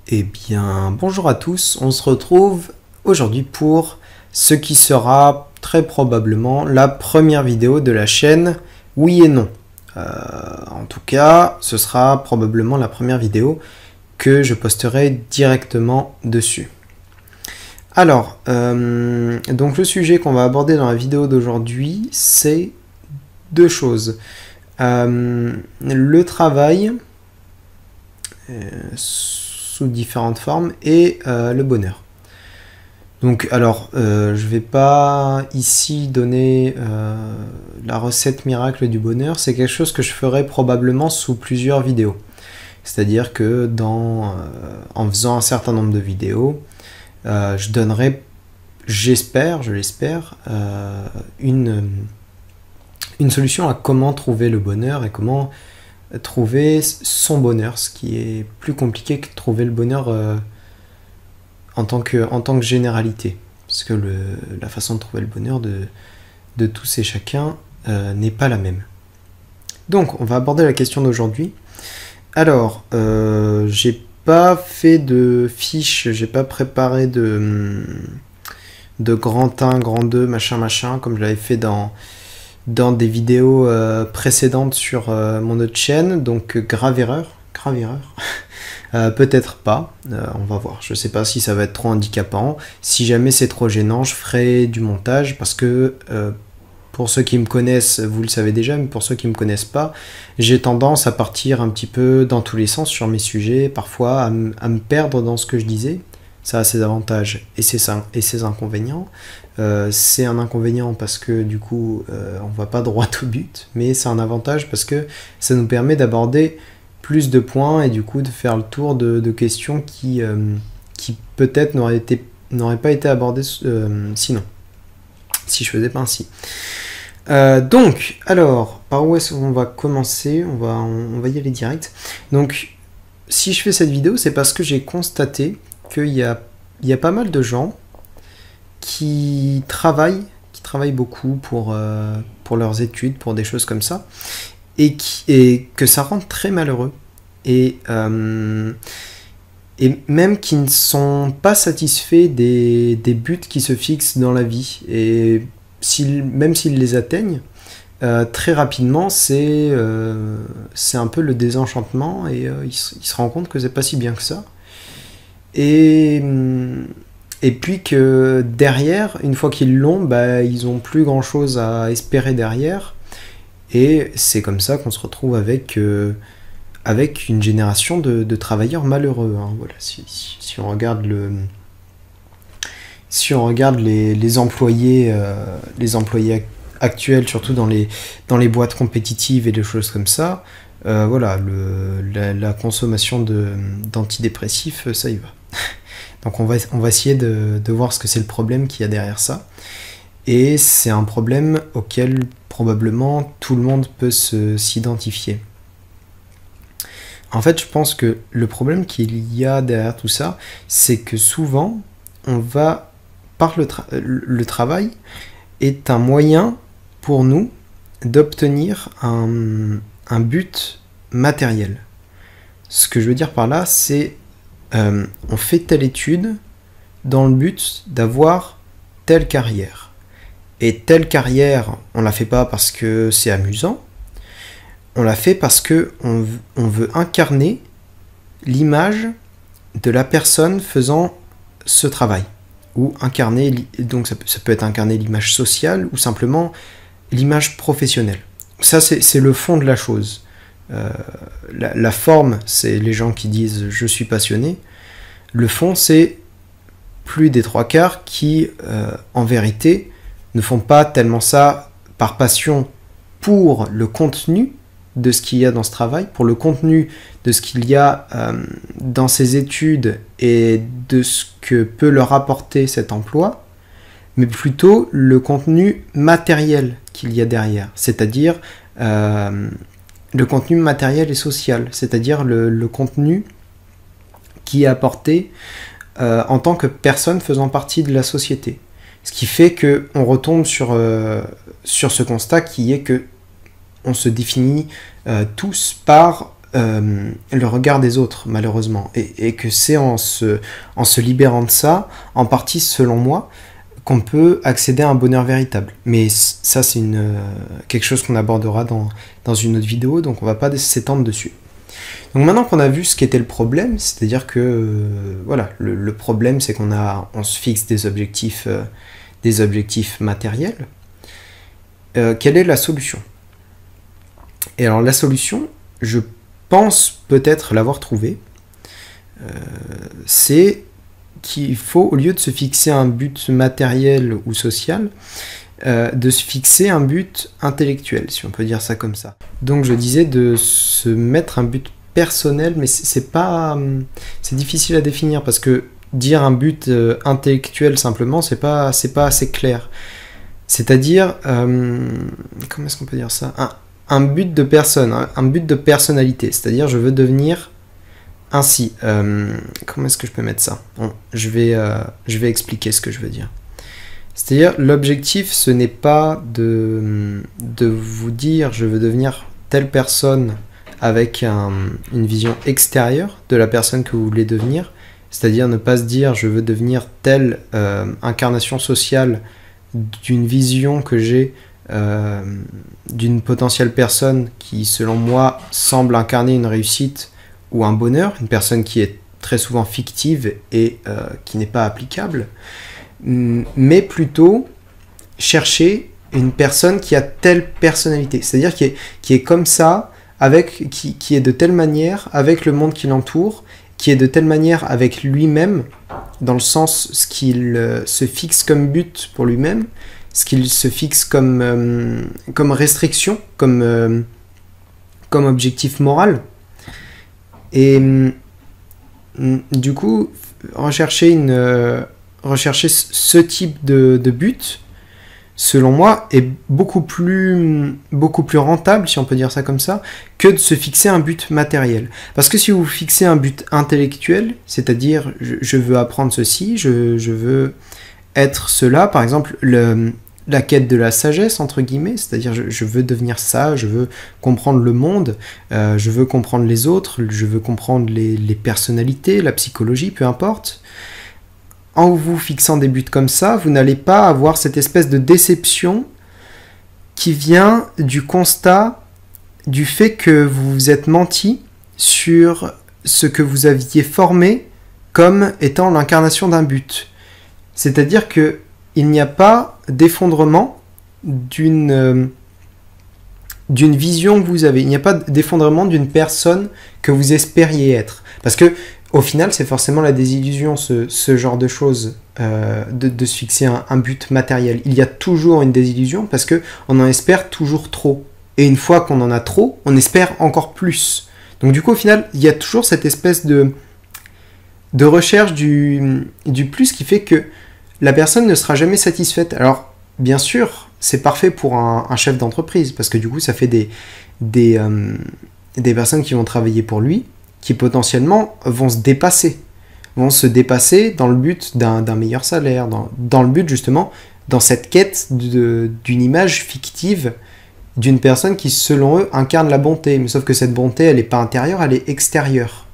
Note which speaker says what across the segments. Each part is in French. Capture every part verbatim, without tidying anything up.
Speaker 1: Eh bien, bonjour à tous, on se retrouve aujourd'hui pour ce qui sera très probablement la première vidéo de la chaîne Oui et Non. Euh, en tout cas, ce sera probablement la première vidéo que je posterai directement dessus. Alors, euh, donc le sujet qu'on va aborder dans la vidéo d'aujourd'hui, c'est deux choses. Euh, le travail, euh, sous différentes formes, et euh, le bonheur. Donc, alors, euh, je ne vais pas ici donner euh, la recette miracle du bonheur, c'est quelque chose que je ferai probablement sous plusieurs vidéos. C'est-à-dire que dans, euh, en faisant un certain nombre de vidéos, euh, je donnerai, j'espère, je l'espère, euh, une, une solution à comment trouver le bonheur et comment trouver son bonheur, ce qui est plus compliqué que trouver le bonheur euh, en, tant que, en tant que généralité. Parce que le, la façon de trouver le bonheur de, de tous et chacun euh, n'est pas la même. Donc, on va aborder la question d'aujourd'hui. Alors, euh, j'ai pas fait de fiche, j'ai pas préparé de, de grand un, grand deux, machin, machin, comme je l'avais fait dans, dans des vidéos euh, précédentes sur euh, mon autre chaîne, donc grave erreur, grave erreur. euh, peut-être pas, euh, on va voir, je sais pas si ça va être trop handicapant. Si jamais c'est trop gênant, je ferai du montage, parce que euh, pour ceux qui me connaissent, vous le savez déjà, mais pour ceux qui me connaissent pas, j'ai tendance à partir un petit peu dans tous les sens sur mes sujets, parfois à, à me perdre dans ce que je disais. Ça a ses avantages et ses, et ses inconvénients. Euh, c'est un inconvénient parce que du coup, euh, on va pas droit au but, mais c'est un avantage parce que ça nous permet d'aborder plus de points et du coup de faire le tour de, de questions qui, euh, qui peut-être n'auraient été, n'auraient pas été abordées euh, sinon, si je faisais pas ainsi. Euh, donc, alors, par où est-ce qu'on va commencer? On va, on, on va y aller direct. Donc, si je fais cette vidéo, c'est parce que j'ai constaté qu'il y a, il y a pas mal de gens qui travaillent, qui travaillent beaucoup pour, euh, pour leurs études, pour des choses comme ça, et, qui, et que ça rend très malheureux. Et, euh, et même qui ne sont pas satisfaits des, des buts qui se fixent dans la vie. Et s'ils, même s'ils les atteignent, euh, très rapidement, c'est euh, c'est un peu le désenchantement et euh, ils, ils se rendent compte que c'est pas si bien que ça. Et, et puis que derrière, une fois qu'ils l'ont, bah, ils n'ont plus grand chose à espérer derrière. Et c'est comme ça qu'on se retrouve avec, euh, avec une génération de, de travailleurs malheureux. Hein. Voilà, si, si, si on regarde le... Si on regarde les, les employés, euh, les employés actuels, surtout dans les, dans les boîtes compétitives et des choses comme ça, euh, voilà, le, la, la consommation de, d'antidépressifs, ça y va. Donc on va, on va essayer de, de voir ce que c'est le problème qu'il y a derrière ça. Et c'est un problème auquel probablement tout le monde peut se, s'identifier. En fait, je pense que le problème qu'il y a derrière tout ça, c'est que souvent, on va... Par le, tra- le travail est un moyen pour nous d'obtenir un, un but matériel. Ce que je veux dire par là, c'est euh, on fait telle étude dans le but d'avoir telle carrière. Et telle carrière, on la fait pas parce que c'est amusant, on la fait parce que on, on veut incarner l'image de la personne faisant ce travail. Ou incarner, donc ça peut, ça peut être incarner l'image sociale ou simplement l'image professionnelle. Ça, c'est, c'est le fond de la chose. Euh, la, la forme, c'est les gens qui disent « je suis passionné ». Le fond, c'est plus des trois quarts qui, euh, en vérité, ne font pas tellement ça par passion pour le contenu de ce qu'il y a dans ce travail, pour le contenu de ce qu'il y a euh, dans ces études et de ce que peut leur apporter cet emploi, mais plutôt le contenu matériel qu'il y a derrière, c'est-à-dire euh, le contenu matériel et social, c'est-à-dire le, le contenu qui est apporté euh, en tant que personne faisant partie de la société. Ce qui fait qu'on retombe sur, euh, sur ce constat qui est que on se définit euh, tous par euh, le regard des autres, malheureusement. Et, et que c'est en se, en se libérant de ça, en partie selon moi, qu'on peut accéder à un bonheur véritable. Mais ça, c'est une, euh, quelque chose qu'on abordera dans, dans une autre vidéo, donc on va pas s'étendre dessus. Donc maintenant qu'on a vu ce qu'était le problème, c'est-à-dire que, euh, voilà, le, le problème, c'est qu'on a, on se fixe des objectifs, euh, des objectifs matériels. Euh, quelle est la solution? Et alors la solution, je pense peut-être l'avoir trouvée, euh, c'est qu'il faut, au lieu de se fixer un but matériel ou social, euh, de se fixer un but intellectuel, si on peut dire ça comme ça. Donc je disais de se mettre un but personnel, mais c'est pas, c'est difficile à définir, parce que dire un but euh, intellectuel simplement, c'est pas, c'est pas assez clair. C'est-à-dire, euh, comment est-ce qu'on peut dire ça, un, un but de personne, un, un but de personnalité, c'est-à-dire je veux devenir ainsi. Euh, comment est-ce que je peux mettre ça? Bon, je vais, euh, je vais expliquer ce que je veux dire. C'est-à-dire, l'objectif, ce n'est pas de, de vous dire je veux devenir telle personne avec un, une vision extérieure de la personne que vous voulez devenir, c'est-à-dire ne pas se dire je veux devenir telle euh, incarnation sociale d'une vision que j'ai euh, d'une potentielle personne qui, selon moi, semble incarner une réussite ou un bonheur, une personne qui est très souvent fictive et euh, qui n'est pas applicable, mais plutôt chercher une personne qui a telle personnalité, c'est-à-dire qui est, qui est comme ça, avec, qui, qui est de telle manière avec le monde qui l'entoure, qui est de telle manière avec lui-même, dans le sens ce qu'il euh, se fixe comme but pour lui-même, ce qu'il se fixe comme, euh, comme restriction, comme, euh, comme objectif moral. Et euh, du coup, rechercher, une, euh, rechercher ce type de, de but, selon moi, est beaucoup plus, beaucoup plus rentable, si on peut dire ça comme ça, que de se fixer un but matériel. Parce que si vous fixez un but intellectuel, c'est-à-dire je, je veux apprendre ceci, je, je veux être cela, par exemple le, la quête de la sagesse, entre guillemets, c'est-à-dire je, je veux devenir ça, je veux comprendre le monde, euh, je veux comprendre les autres, je veux comprendre les, les personnalités, la psychologie, peu importe. En vous fixant des buts comme ça, vous n'allez pas avoir cette espèce de déception qui vient du constat du fait que vous vous êtes menti sur ce que vous aviez formé comme étant l'incarnation d'un but. C'est-à-dire qu'il n'y a pas d'effondrement d'une euh, d'une vision que vous avez. Il n'y a pas d'effondrement d'une personne que vous espériez être. Parce que au final, c'est forcément la désillusion, ce, ce genre de choses, euh, de, de se fixer un, un but matériel. Il y a toujours une désillusion parce qu'on en espère toujours trop. Et une fois qu'on en a trop, on espère encore plus. Donc du coup, au final, il y a toujours cette espèce de, de recherche du, du plus qui fait que la personne ne sera jamais satisfaite. Alors, bien sûr, c'est parfait pour un, un chef d'entreprise parce que du coup, ça fait des, des, euh, des personnes qui vont travailler pour lui, qui potentiellement vont se dépasser, vont se dépasser dans le but d'un d'un meilleur salaire, dans, dans le but justement, dans cette quête d'une image fictive d'une personne qui, selon eux, incarne la bonté. Mais sauf que cette bonté, elle n'est pas intérieure, elle est extérieure.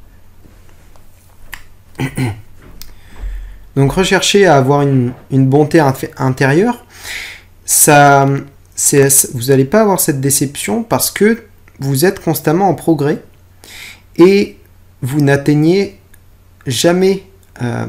Speaker 1: Donc rechercher à avoir une, une bonté intérieure, ça, vous n'allez pas avoir cette déception parce que vous êtes constamment en progrès et vous n'atteignez jamais euh,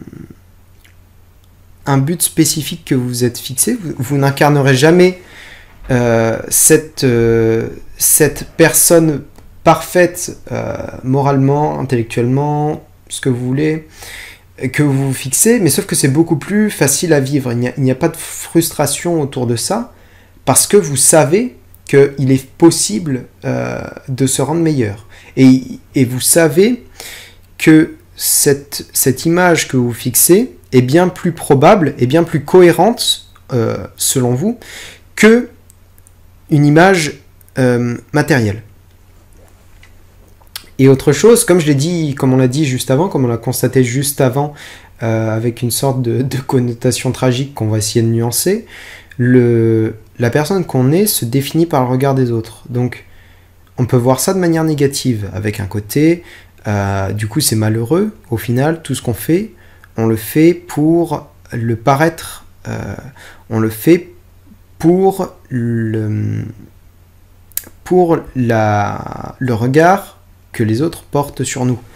Speaker 1: un but spécifique que vous vous êtes fixé, vous, vous n'incarnerez jamais euh, cette, euh, cette personne parfaite euh, moralement, intellectuellement, ce que vous voulez, que vous vous fixez, mais sauf que c'est beaucoup plus facile à vivre, il n'y a, a pas de frustration autour de ça, parce que vous savez qu'il est possible euh, de se rendre meilleur. Et, et vous savez que cette, cette image que vous fixez est bien plus probable et bien plus cohérente, euh, selon vous, que une image euh, matérielle. Et autre chose, comme je l'ai dit, comme on l'a dit juste avant, comme on l'a constaté juste avant, euh, avec une sorte de, de connotation tragique qu'on va essayer de nuancer, le, la personne qu'on est se définit par le regard des autres. Donc, on peut voir ça de manière négative, avec un côté, euh, du coup c'est malheureux, au final, tout ce qu'on fait, on le fait pour le paraître, euh, on le fait pour le, pour la, le regard que les autres portent sur nous.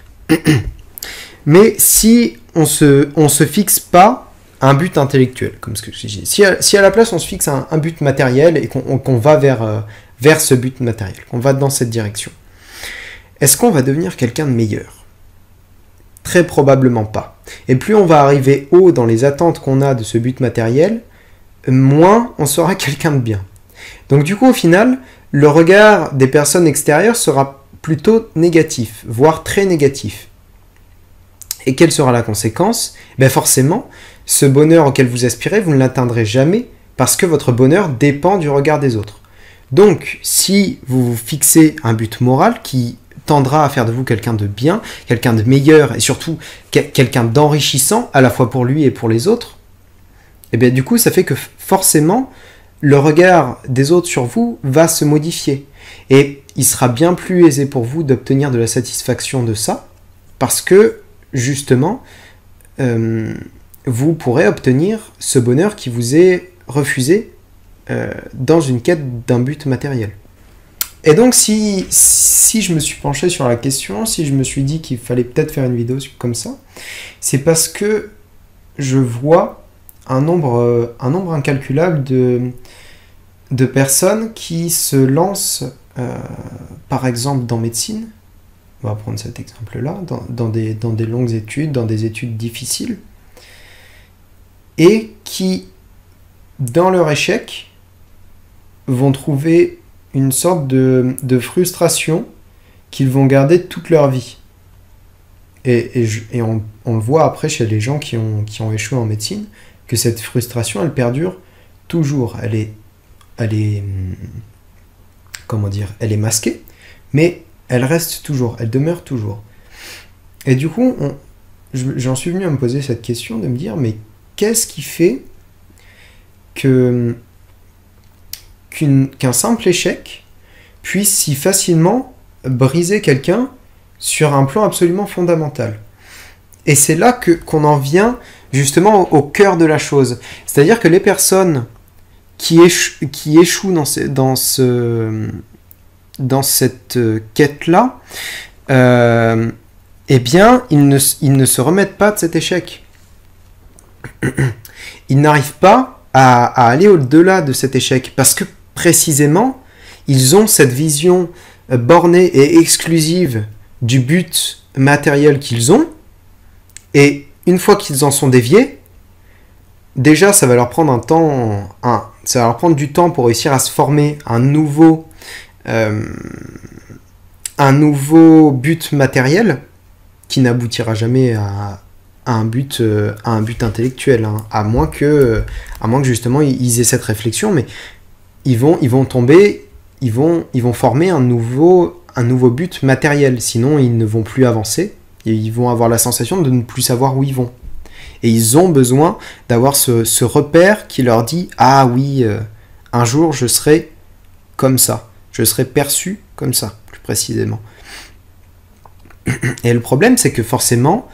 Speaker 1: Mais si on se, on se fixe pas un but intellectuel, comme ce que je dis, si à, si à la place on se fixe un, un but matériel et qu'on qu'on va vers, euh, vers ce but matériel, qu'on va dans cette direction, est-ce qu'on va devenir quelqu'un de meilleur? Très probablement pas. Et plus on va arriver haut dans les attentes qu'on a de ce but matériel, moins on sera quelqu'un de bien. Donc du coup, au final, le regard des personnes extérieures sera plutôt négatif, voire très négatif. Et quelle sera la conséquence? Ben forcément, ce bonheur auquel vous aspirez, vous ne l'atteindrez jamais parce que votre bonheur dépend du regard des autres. Donc, si vous vous fixez un but moral qui tendra à faire de vous quelqu'un de bien, quelqu'un de meilleur et surtout quelqu'un d'enrichissant à la fois pour lui et pour les autres, et bien du coup, ça fait que forcément, le regard des autres sur vous va se modifier. Et il sera bien plus aisé pour vous d'obtenir de la satisfaction de ça parce que justement, euh, vous pourrez obtenir ce bonheur qui vous est refusé euh, dans une quête d'un but matériel. Et donc, si, si je me suis penché sur la question, si je me suis dit qu'il fallait peut-être faire une vidéo comme ça, c'est parce que je vois un nombre, un nombre incalculable de, de personnes qui se lancent, euh, par exemple, dans médecine. On va prendre cet exemple-là, dans, dans, des, dans des longues études, dans des études difficiles, et qui, dans leur échec, vont trouver une sorte de, de frustration qu'ils vont garder toute leur vie. Et, et, je, et on, on le voit après chez les gens qui ont, qui ont échoué en médecine, que cette frustration, elle perdure toujours. Elle est, elle est, comment dire, elle est masquée, mais elle reste toujours, elle demeure toujours. Et du coup, on, j'en suis venu à me poser cette question, de me dire, mais qu'est-ce qui fait que qu'une, qu'un simple échec puisse si facilement briser quelqu'un sur un plan absolument fondamental? Et c'est là que, qu'on en vient justement au, au cœur de la chose. C'est-à-dire que les personnes qui, échou, qui échouent dans ce... Dans ce dans cette quête-là, euh, eh bien, ils ne, ils ne se remettent pas de cet échec. Ils n'arrivent pas à, à aller au-delà de cet échec, parce que précisément, ils ont cette vision bornée et exclusive du but matériel qu'ils ont, et une fois qu'ils en sont déviés, déjà, ça va leur prendre un temps, un, ça va leur prendre du temps pour réussir à se former un nouveau Euh, un nouveau but matériel qui n'aboutira jamais à, à, un, but, euh, à un but intellectuel, hein, à moins que, à moins que justement ils aient cette réflexion, mais ils vont, ils vont tomber, ils vont, ils vont former un nouveau, un nouveau but matériel, sinon ils ne vont plus avancer, et ils vont avoir la sensation de ne plus savoir où ils vont. Et ils ont besoin d'avoir ce, ce repère qui leur dit « Ah oui, euh, un jour je serai comme ça. » Je serai perçu comme ça, plus précisément. Et le problème, c'est que forcément,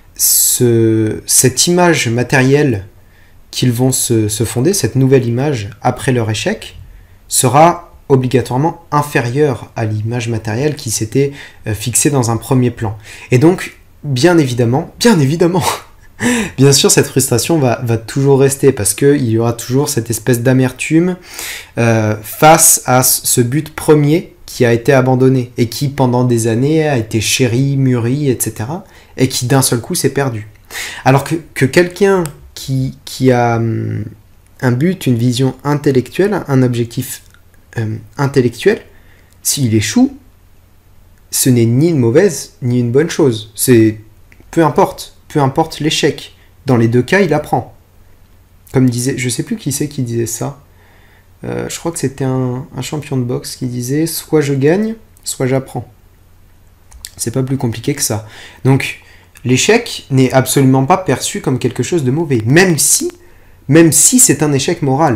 Speaker 1: ce, cette image matérielle qu'ils vont se, se fonder, cette nouvelle image après leur échec, sera obligatoirement inférieure à l'image matérielle qui s'était fixée dans un premier plan. Et donc, bien évidemment, bien évidemment, bien sûr, cette frustration va, va toujours rester parce qu'il y aura toujours cette espèce d'amertume euh, face à ce but premier qui a été abandonné et qui, pendant des années, a été chéri, mûri, et cetera et qui, d'un seul coup, s'est perdu. Alors que, que quelqu'un qui, qui a hum, un but, une vision intellectuelle, un objectif euh, intellectuel, s'il échoue, ce n'est ni une mauvaise, ni une bonne chose. C'est peu importe. Peu importe l'échec. Dans les deux cas, il apprend. Comme disait, je sais plus qui c'est qui disait ça. Euh, je crois que c'était un, un champion de boxe qui disait « Soit je gagne, soit j'apprends ». C'est pas plus compliqué que ça. Donc, l'échec n'est absolument pas perçu comme quelque chose de mauvais. Même si, même si c'est un échec moral.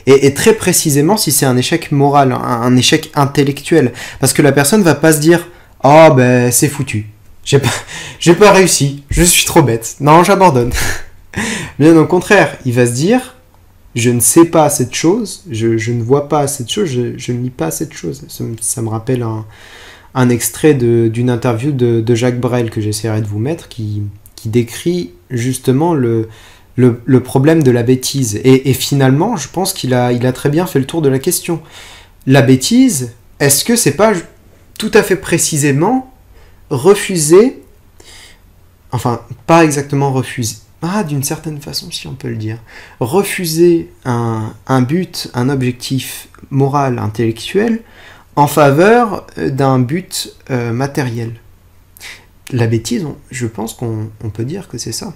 Speaker 1: Et, et très précisément si c'est un échec moral, un, un échec intellectuel. Parce que la personne va pas se dire « Oh, ben c'est foutu, j'ai pas, j'ai pas réussi, je suis trop bête, non, j'abandonne. » Bien au contraire, il va se dire « Je ne sais pas cette chose, je, je ne vois pas cette chose, je, je ne lis pas cette chose. » Ça, ça me rappelle un, un extrait de, d'une interview de, de Jacques Brel que j'essaierai de vous mettre, qui, qui décrit justement le... Le, le problème de la bêtise. Et, et finalement, je pense qu'il a, il a très bien fait le tour de la question. La bêtise, est-ce que c'est pas tout à fait précisément refuser, enfin, pas exactement refuser, ah, d'une certaine façon, si on peut le dire, refuser un, un but, un objectif moral, intellectuel, en faveur d'un but euh, matériel. La bêtise, on, je pense qu'on on peut dire que c'est ça.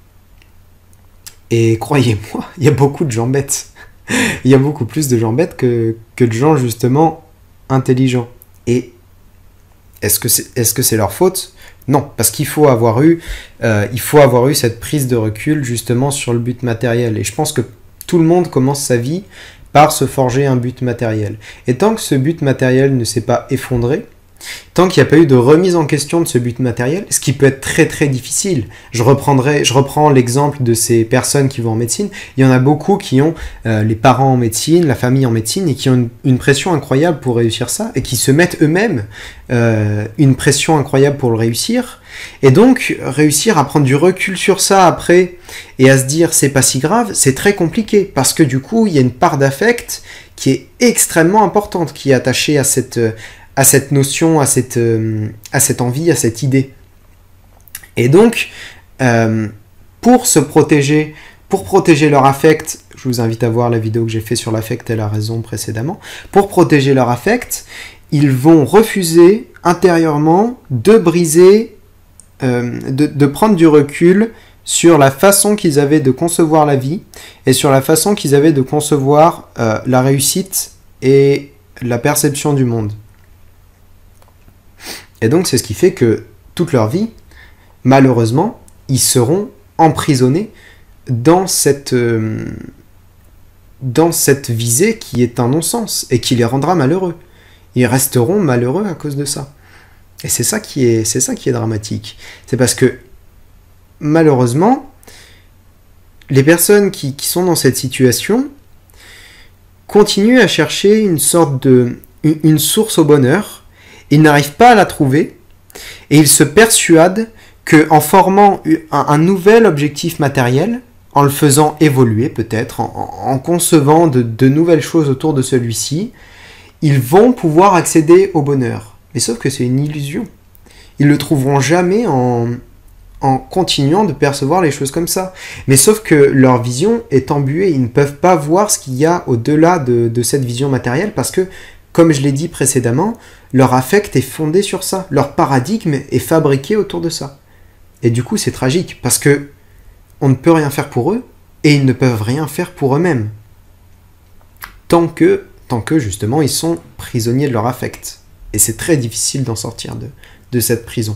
Speaker 1: Et croyez-moi, il y a beaucoup de gens bêtes. Il y a beaucoup plus de gens bêtes que, que de gens justement intelligents. Et est-ce que c'est, est-ce que c'est leur faute ? Non, parce qu'il faut avoir eu, euh, il faut avoir eu cette prise de recul justement sur le but matériel. Et je pense que tout le monde commence sa vie par se forger un but matériel. Et tant que ce but matériel ne s'est pas effondré, tant qu'il n'y a pas eu de remise en question de ce but matériel, ce qui peut être très très difficile. Je reprendrai, je reprends l'exemple de ces personnes qui vont en médecine. Il y en a beaucoup qui ont euh, les parents en médecine, la famille en médecine, et qui ont une, une pression incroyable pour réussir ça, et qui se mettent eux-mêmes euh, une pression incroyable pour le réussir. Et donc, réussir à prendre du recul sur ça après, et à se dire c'est pas si grave, c'est très compliqué, parce que du coup, il y a une part d'affect qui est extrêmement importante, qui est attachée à cette... à cette notion, à cette, euh, à cette envie, à cette idée. Et donc, euh, pour se protéger, pour protéger leur affect, je vous invite à voir la vidéo que j'ai fait sur l'affect et la raison précédemment, pour protéger leur affect, ils vont refuser intérieurement de briser, euh, de, de prendre du recul sur la façon qu'ils avaient de concevoir la vie et sur la façon qu'ils avaient de concevoir euh, la réussite et la perception du monde. Et donc, c'est ce qui fait que toute leur vie, malheureusement, ils seront emprisonnés dans cette, euh, dans cette visée qui est un non-sens et qui les rendra malheureux. Ils resteront malheureux à cause de ça. Et c'est ça qui est, c'est ça qui est dramatique. C'est parce que, malheureusement, les personnes qui, qui sont dans cette situation continuent à chercher une sorte de, une, une source au bonheur. Ils n'arrivent pas à la trouver et ils se persuadent qu'en formant un, un nouvel objectif matériel, en le faisant évoluer peut-être, en, en concevant de, de nouvelles choses autour de celui-ci, ils vont pouvoir accéder au bonheur. Mais sauf que c'est une illusion. Ils ne le trouveront jamais en, en continuant de percevoir les choses comme ça. Mais sauf que leur vision est embuée, ils ne peuvent pas voir ce qu'il y a au-delà de, de cette vision matérielle parce que, comme je l'ai dit précédemment, leur affect est fondé sur ça. Leur paradigme est fabriqué autour de ça. Et du coup, c'est tragique, parce que on ne peut rien faire pour eux, et ils ne peuvent rien faire pour eux-mêmes. Tant que, tant que, justement, ils sont prisonniers de leur affect. Et c'est très difficile d'en sortir de, de cette prison.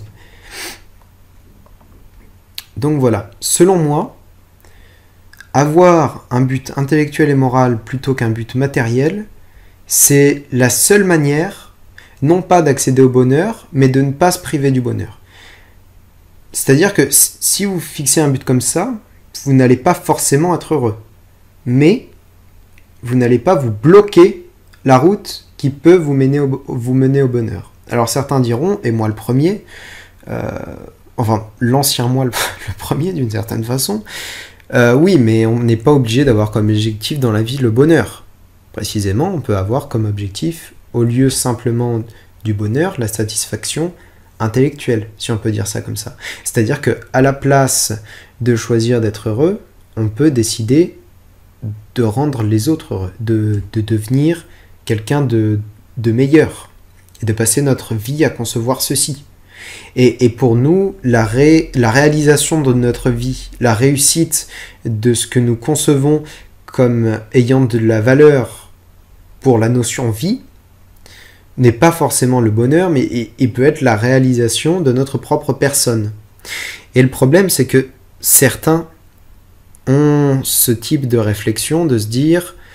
Speaker 1: Donc voilà, selon moi, avoir un but intellectuel et moral plutôt qu'un but matériel, c'est la seule manière, non pas d'accéder au bonheur, mais de ne pas se priver du bonheur. C'est-à-dire que si vous fixez un but comme ça, vous n'allez pas forcément être heureux. Mais vous n'allez pas vous bloquer la route qui peut vous mener au, vous mener au bonheur. Alors certains diront, et moi le premier, euh, enfin l'ancien moi le, le premier d'une certaine façon, euh, oui, mais on n'est pas obligé d'avoir comme objectif dans la vie le bonheur. Précisément, on peut avoir comme objectif, au lieu simplement du bonheur, la satisfaction intellectuelle, si on peut dire ça comme ça. C'est-à-dire qu'à la place de choisir d'être heureux, on peut décider de rendre les autres heureux, de, de devenir quelqu'un de, de meilleur, et de passer notre vie à concevoir ceci. Et, et pour nous, la, ré, la réalisation de notre vie, la réussite de ce que nous concevons comme ayant de la valeur pour la notion vie, n'est pas forcément le bonheur, mais il peut être la réalisation de notre propre personne. Et le problème, c'est que certains ont ce type de réflexion, de se dire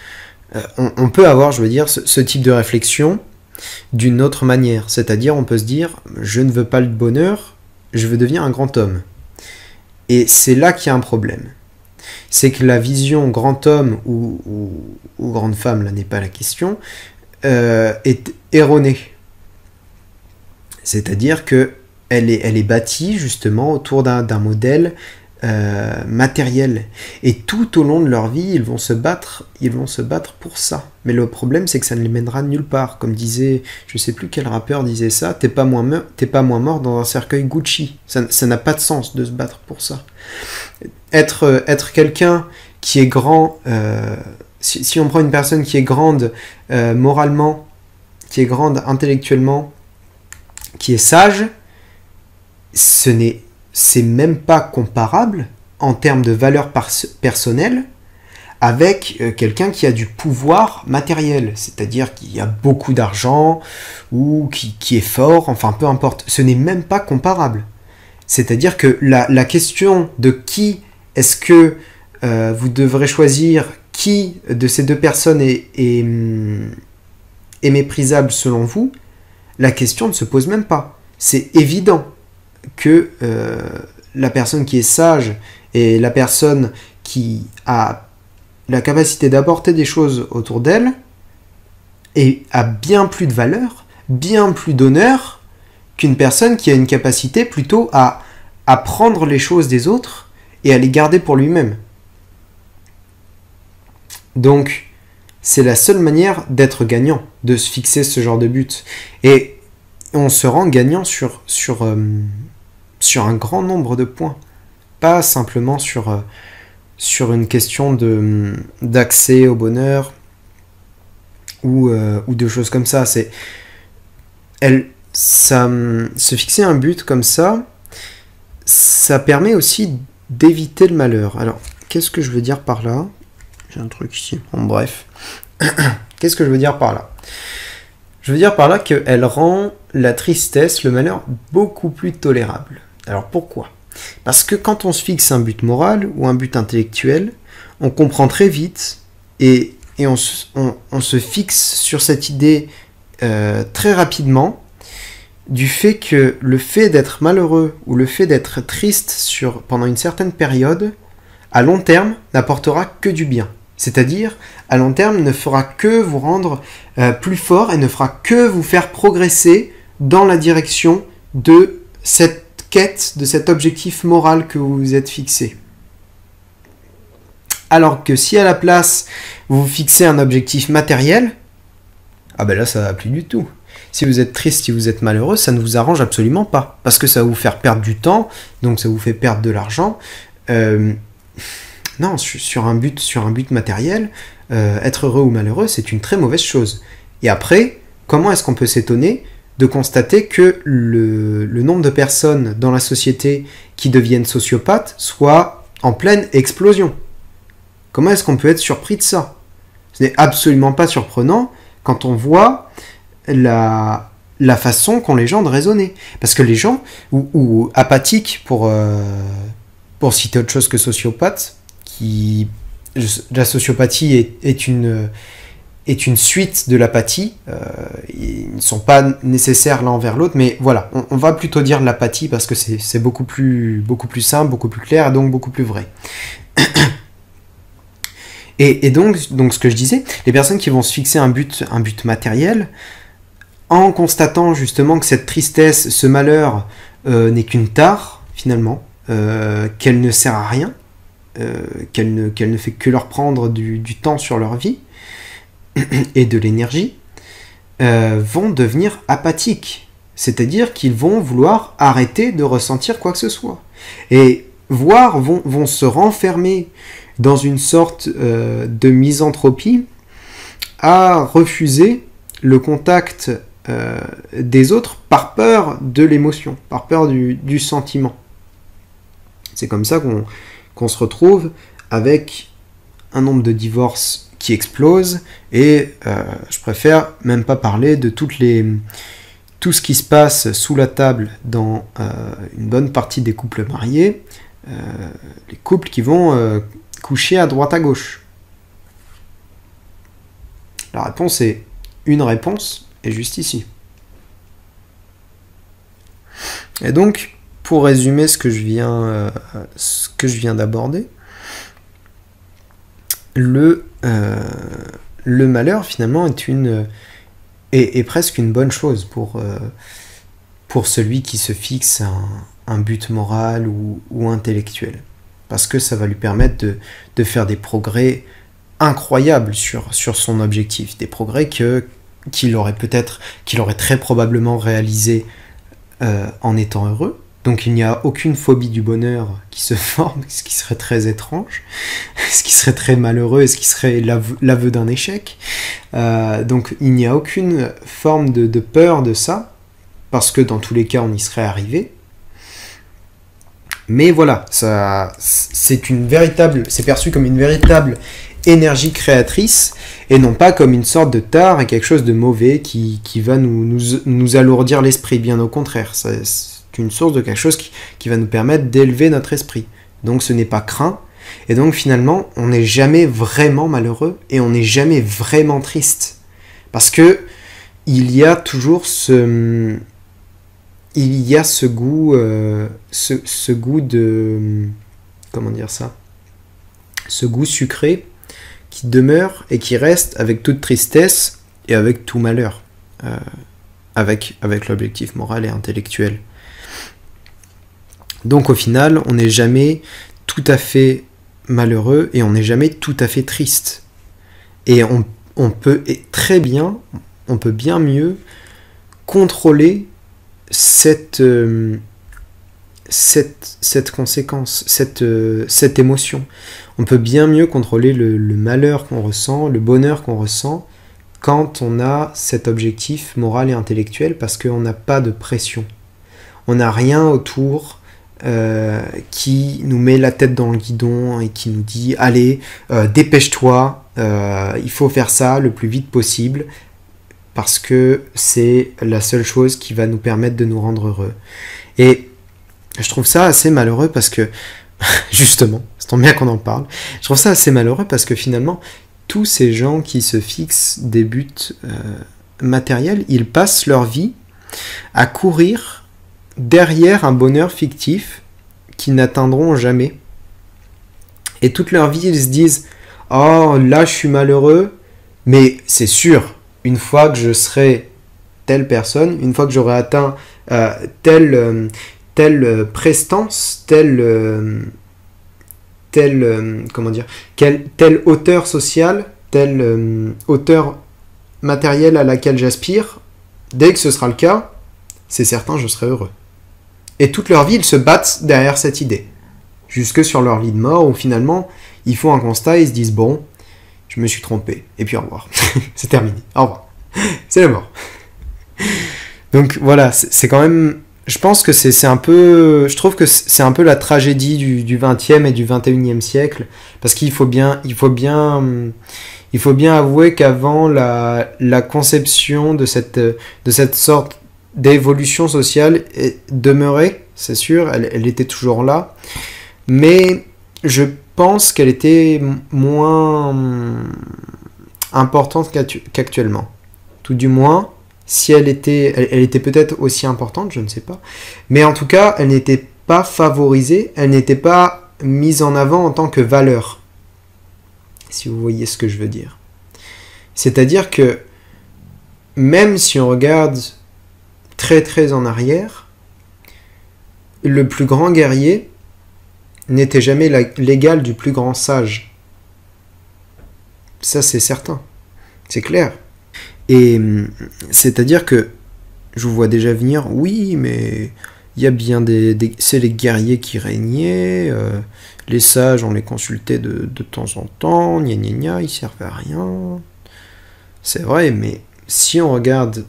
Speaker 1: Euh, on, on peut avoir, je veux dire, ce, ce type de réflexion d'une autre manière. C'est-à-dire, on peut se dire, je ne veux pas le bonheur, je veux devenir un grand homme. Et c'est là qu'il y a un problème. C'est que la vision grand homme ou, ou, ou grande femme, là n'est pas la question, euh, est erronée. C'est-à-dire que elle est, elle est bâtie justement autour d'un, d'un modèle euh, matériel. Et tout au long de leur vie, ils vont se battre, ils vont se battre pour ça. Mais le problème, c'est que ça ne les mènera nulle part. Comme disait, je sais plus quel rappeur disait ça, t'es pas moins, me- t'es pas moins mort dans un cercueil Gucci. Ça, ça n'a pas de sens de se battre pour ça. Être, être quelqu'un qui est grand, euh, si, si on prend une personne qui est grande euh, moralement, qui est grande intellectuellement, qui est sage, ce n'est c'est même pas comparable en termes de valeur par- personnelle avec euh, quelqu'un qui a du pouvoir matériel, c'est-à-dire qui a beaucoup d'argent ou qui, qui est fort, enfin peu importe, ce n'est même pas comparable. C'est-à-dire que la, la question de qui est-ce que euh, vous devrez choisir, qui de ces deux personnes est, est, est méprisable selon vous, la question ne se pose même pas. C'est évident que euh, la personne qui est sage et la personne qui a la capacité d'apporter des choses autour d'elle et a bien plus de valeur, bien plus d'honneur qu'une personne qui a une capacité plutôt à, à prendre les choses des autres et à les garder pour lui-même. Donc, c'est la seule manière d'être gagnant, de se fixer ce genre de but. Et on se rend gagnant sur, sur, euh, sur un grand nombre de points. Pas simplement sur, euh, sur une question de, d'accès au bonheur ou, euh, ou de choses comme ça. C'est, elle, ça, se fixer un but comme ça, ça permet aussi d'éviter le malheur. Alors, qu'est-ce que je veux dire par là ? J'ai un truc ici. Bon, bref. Qu'est-ce que je veux dire par là ? Je veux dire par là qu'elle rend la tristesse, le malheur, beaucoup plus tolérable. Alors pourquoi ? Parce que quand on se fixe un but moral ou un but intellectuel, on comprend très vite et, et on, on, on se fixe sur cette idée euh, très rapidement du fait que le fait d'être malheureux ou le fait d'être triste sur, pendant une certaine période, à long terme, n'apportera que du bien. C'est-à-dire, à long terme, ne fera que vous rendre euh, plus fort et ne fera que vous faire progresser dans la direction de cette quête, de cet objectif moral que vous vous êtes fixé. Alors que si à la place, vous vous fixez un objectif matériel, ah ben là, ça va plus du tout. Si vous êtes triste, si vous êtes malheureux, ça ne vous arrange absolument pas. Parce que ça va vous faire perdre du temps, donc ça vous fait perdre de l'argent. Euh... Non, sur un but, sur un but matériel, euh, être heureux ou malheureux, c'est une très mauvaise chose. Et après, comment est-ce qu'on peut s'étonner de constater que le, le nombre de personnes dans la société qui deviennent sociopathes soit en pleine explosion ? Comment est-ce qu'on peut être surpris de ça ? Ce n'est absolument pas surprenant quand on voit la, la façon qu'ont les gens de raisonner. Parce que les gens, ou, ou apathiques pour, euh, pour citer autre chose que sociopathes, qui, la sociopathie est, est, une, est une suite de l'apathie. Euh, ils ne sont pas nécessaires l'un envers l'autre, mais voilà, on, on va plutôt dire l'apathie parce que c'est, c'est beaucoup plus, beaucoup plus simple, beaucoup plus clair et donc beaucoup plus vrai. et, et donc, donc, ce que je disais, les personnes qui vont se fixer un but, un but matériel, en constatant justement que cette tristesse, ce malheur euh, n'est qu'une tare, finalement, euh, qu'elle ne sert à rien, Euh, qu'elle, ne, qu'elle ne fait que leur prendre du, du temps sur leur vie et de l'énergie, euh, vont devenir apathiques. C'est-à-dire qu'ils vont vouloir arrêter de ressentir quoi que ce soit. Et voire vont, vont se renfermer dans une sorte euh, de misanthropie à refuser le contact euh, des autres par peur de l'émotion, par peur du, du sentiment. C'est comme ça qu'on qu'on se retrouve avec un nombre de divorces qui explose et euh, je préfère même pas parler de toutes les, tout ce qui se passe sous la table dans euh, une bonne partie des couples mariés, euh, les couples qui vont euh, coucher à droite à gauche. La réponse est une réponse est juste ici. Et donc, pour résumer ce que je viens, euh, ce que je viens d'aborder, le, euh, le malheur finalement est, une, est, est presque une bonne chose pour, euh, pour celui qui se fixe un, un but moral ou, ou intellectuel. Parce que ça va lui permettre de, de faire des progrès incroyables sur, sur son objectif. Des progrès que, qu'il aurait peut-être, qu'il aurait très probablement réalisé euh, en étant heureux. Donc il n'y a aucune phobie du bonheur qui se forme, ce qui serait très étrange, ce qui serait très malheureux et ce qui serait l'aveu, l'aveu d'un échec. Euh, donc il n'y a aucune forme de, de peur de ça, parce que dans tous les cas on y serait arrivé. Mais voilà, ça, c'est une véritable, c'est perçu comme une véritable énergie créatrice, et non pas comme une sorte de tare et quelque chose de mauvais qui, qui va nous, nous, nous alourdir l'esprit, bien au contraire. C'est, c'est une source de quelque chose qui, qui va nous permettre d'élever notre esprit. Donc ce n'est pas craint, et donc finalement, on n'est jamais vraiment malheureux, et on n'est jamais vraiment triste. Parce que il y a toujours ce... il y a ce goût, euh, ce, ce goût de... comment dire ça ? Ce goût sucré qui demeure et qui reste avec toute tristesse et avec tout malheur, euh, avec, avec l'objectif moral et intellectuel. Donc au final, on n'est jamais tout à fait malheureux et on n'est jamais tout à fait triste. Et on, on peut très bien, on peut bien mieux contrôler cette, euh, cette, cette conséquence, cette, euh, cette émotion. On peut bien mieux contrôler le, le malheur qu'on ressent, le bonheur qu'on ressent, quand on a cet objectif moral et intellectuel, parce qu'on n'a pas de pression. On n'a rien autour euh, qui nous met la tête dans le guidon et qui nous dit « Allez, euh, dépêche-toi, euh, il faut faire ça le plus vite possible ». Parce que c'est la seule chose qui va nous permettre de nous rendre heureux. Et je trouve ça assez malheureux parce que, justement, c'est tant bien qu'on en parle, je trouve ça assez malheureux parce que finalement, tous ces gens qui se fixent des buts euh, matériels, ils passent leur vie à courir derrière un bonheur fictif qu'ils n'atteindront jamais. Et toute leur vie, ils se disent « Oh, là, je suis malheureux, mais c'est sûr ». Une fois que je serai telle personne, une fois que j'aurai atteint euh, telle, euh, telle prestance, telle, euh, telle, euh, comment dire, quelle, telle hauteur sociale, telle euh, hauteur matérielle à laquelle j'aspire, dès que ce sera le cas, c'est certain, je serai heureux. Et toute leur vie, ils se battent derrière cette idée. Jusque sur leur lit de mort, où finalement, ils font un constat, ils se disent, bon, je me suis trompé, et puis au revoir. C'est terminé, au revoir. C'est la mort. Donc voilà, c'est, c'est quand même... Je pense que c'est, c'est un peu... Je trouve que c'est un peu la tragédie du, du vingtième et du vingt et unième siècle, parce qu'il faut bien... Il faut bien, il faut bien avouer qu'avant la, la conception de cette, de cette sorte d'évolution sociale demeurait, c'est sûr, elle, elle était toujours là, mais je pense qu'elle était moins importante qu'actuellement. Tout du moins, si elle était, elle, elle était peut-être aussi importante, je ne sais pas. Mais en tout cas, elle n'était pas favorisée, elle n'était pas mise en avant en tant que valeur. Si vous voyez ce que je veux dire. C'est-à-dire que, même si on regarde très très en arrière, le plus grand guerrier n'était jamais la, l'égal du plus grand sage. Ça, c'est certain. C'est clair. Et c'est-à-dire que je vous vois déjà venir, oui, mais il y a bien des... des c'est les guerriers qui régnaient, euh, les sages, on les consultait de, de temps en temps, gna gna gna, ils servaient à rien. C'est vrai, mais si on regarde...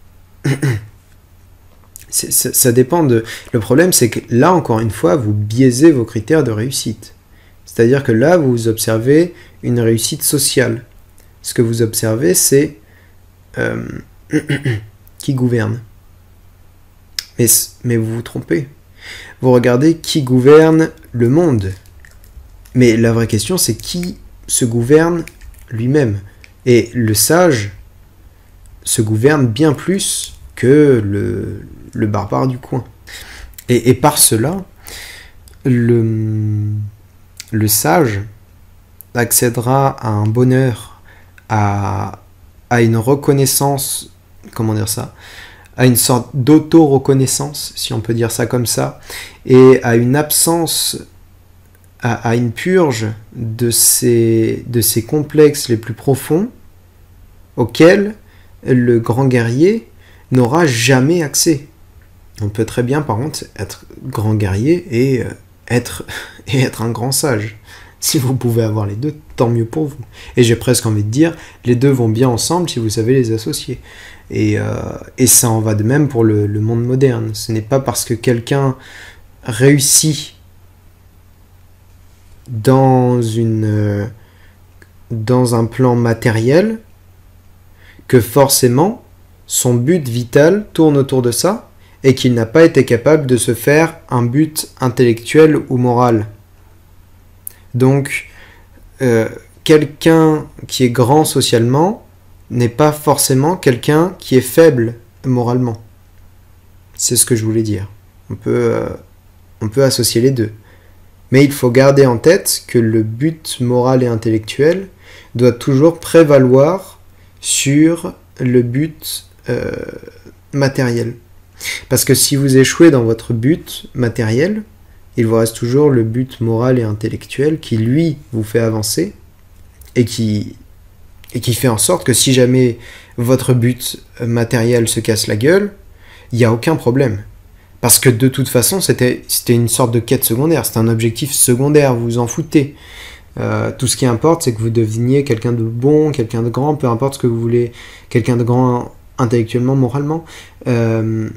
Speaker 1: c'est, ça, ça dépend de... Le problème, c'est que là, encore une fois, vous biaisez vos critères de réussite. C'est-à-dire que là, vous observez une réussite sociale. Ce que vous observez, c'est euh, qui gouverne. Mais, mais vous vous trompez. Vous regardez qui gouverne le monde. Mais la vraie question, c'est qui se gouverne lui-même. Et le sage se gouverne bien plus que le, le barbare du coin. Et, et par cela, le, le sage accédera à un bonheur, à, à une reconnaissance, comment dire ça, à une sorte d'auto-reconnaissance, si on peut dire ça comme ça, et à une absence, à, à une purge de ces, de ces complexes les plus profonds auxquels le grand guerrier n'aura jamais accès. On peut très bien, par contre, être grand guerrier et, euh, être, et être un grand sage. Si vous pouvez avoir les deux, tant mieux pour vous. Et j'ai presque envie de dire, les deux vont bien ensemble si vous savez les associer. Et, euh, et ça en va de même pour le, le monde moderne. Ce n'est pas parce que quelqu'un réussit dans, une, euh, dans un plan matériel que forcément son but vital tourne autour de ça et qu'il n'a pas été capable de se faire un but intellectuel ou moral. Donc, euh, quelqu'un qui est grand socialement n'est pas forcément quelqu'un qui est faible moralement. C'est ce que je voulais dire. On peut, euh, on peut associer les deux. Mais il faut garder en tête que le but moral et intellectuel doit toujours prévaloir sur le but euh, matériel. Parce que si vous échouez dans votre but matériel, il vous reste toujours le but moral et intellectuel qui, lui, vous fait avancer et qui, et qui fait en sorte que si jamais votre but matériel se casse la gueule, il n'y a aucun problème. Parce que de toute façon, c'était c'était une sorte de quête secondaire, c'était un objectif secondaire, vous vous en foutez. Euh, tout ce qui importe, c'est que vous deveniez quelqu'un de bon, quelqu'un de grand, peu importe ce que vous voulez, quelqu'un de grand intellectuellement, moralement, euh,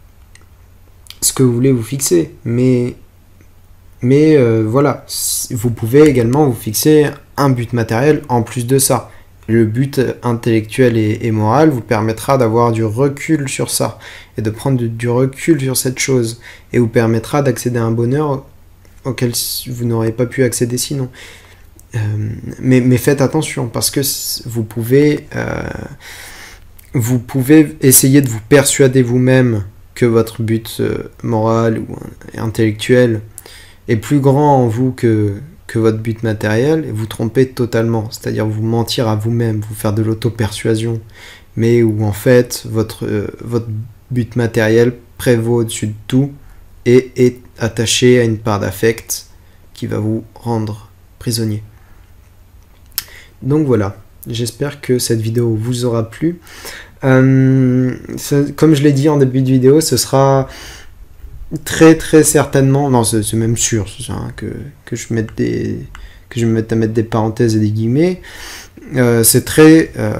Speaker 1: ce que vous voulez vous fixer. Mais... Mais euh, voilà, vous pouvez également vous fixer un but matériel en plus de ça. Le but intellectuel et, et moral vous permettra d'avoir du recul sur ça et de prendre du, du recul sur cette chose et vous permettra d'accéder à un bonheur auquel vous n'auriez pas pu accéder sinon. Euh, mais, mais faites attention parce que vous pouvez, euh, vous pouvez essayer de vous persuader vous-même que votre but euh, moral ou intellectuel est plus grand en vous que, que votre but matériel, et vous trompez totalement, c'est-à-dire vous mentir à vous-même, vous faire de l'auto-persuasion, mais où en fait votre, euh, votre but matériel prévaut au-dessus de tout et est attaché à une part d'affect qui va vous rendre prisonnier. Donc voilà, j'espère que cette vidéo vous aura plu. Euh, ça, comme je l'ai dit en début de vidéo, ce sera très très certainement, non c'est même sûr hein, que, que, je mette des, que je me mette à mettre des parenthèses et des guillemets, euh, c'est très... Euh,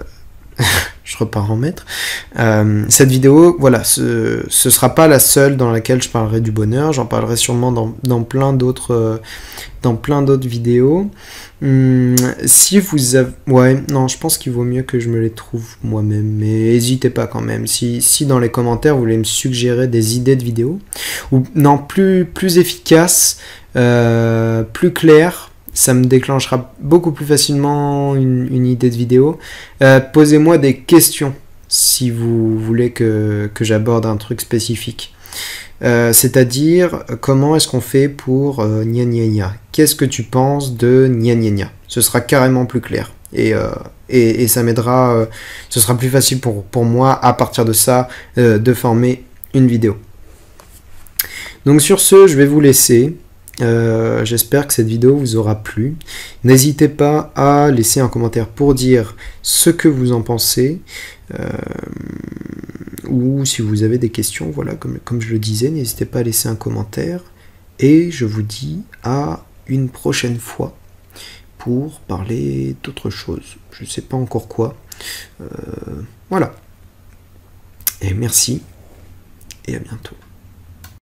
Speaker 1: je repars en maître. Euh, cette vidéo, voilà, ce ne sera pas la seule dans laquelle je parlerai du bonheur, j'en parlerai sûrement dans, dans plein d'autres euh, dans plein d'autres vidéos. Hum, si vous avez... Ouais, non, je pense qu'il vaut mieux que je me les trouve moi-même, mais n'hésitez pas quand même. Si, si dans les commentaires, vous voulez me suggérer des idées de vidéos, ou non, plus, plus efficaces, euh, plus claires, ça me déclenchera beaucoup plus facilement une, une idée de vidéo. Euh, posez-moi des questions si vous voulez que, que j'aborde un truc spécifique. Euh, c'est-à-dire, comment est-ce qu'on fait pour euh, gna gna gna? Qu'est-ce que tu penses de gna gna gna? Ce sera carrément plus clair. Et, euh, et, et ça m'aidera, euh, ce sera plus facile pour, pour moi, à partir de ça, euh, de former une vidéo. Donc sur ce, je vais vous laisser. Euh, j'espère que cette vidéo vous aura plu. N'hésitez pas à laisser un commentaire pour dire ce que vous en pensez. Euh, ou si vous avez des questions, voilà, comme, comme je le disais, n'hésitez pas à laisser un commentaire. Et je vous dis à une prochaine fois pour parler d'autre chose. Je ne sais pas encore quoi. Euh, voilà. Et merci. Et à bientôt.